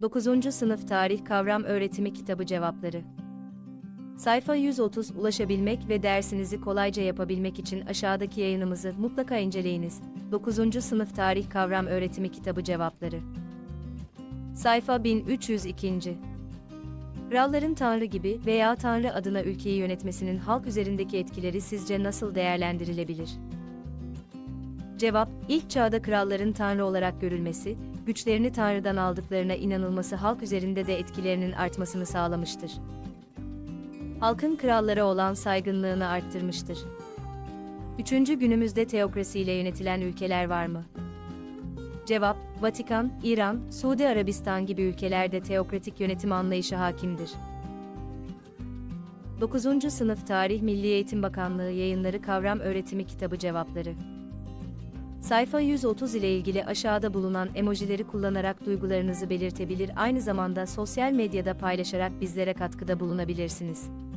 9. Sınıf Tarih Kavram Öğretimi Kitabı Cevapları. Sayfa 130. Ulaşabilmek ve dersinizi kolayca yapabilmek için aşağıdaki yayınımızı mutlaka inceleyiniz. 9. Sınıf Tarih Kavram Öğretimi Kitabı Cevapları. Sayfa 1302. Kralların Tanrı gibi veya Tanrı adına ülkeyi yönetmesinin halk üzerindeki etkileri sizce nasıl değerlendirilebilir? Cevap, ilk çağda kralların Tanrı olarak görülmesi, güçlerini Tanrı'dan aldıklarına inanılması halk üzerinde de etkilerinin artmasını sağlamıştır. Halkın krallara olan saygınlığını arttırmıştır. 3. Günümüzde teokrasiyle yönetilen ülkeler var mı? Cevap, Vatikan, İran, Suudi Arabistan gibi ülkelerde teokratik yönetim anlayışı hakimdir. 9. Sınıf Tarih Milli Eğitim Bakanlığı Yayınları Kavram Öğretimi Kitabı Cevapları. Sayfa 130 ile ilgili aşağıda bulunan emojileri kullanarak duygularınızı belirtebilir, aynı zamanda sosyal medyada paylaşarak bizlere katkıda bulunabilirsiniz.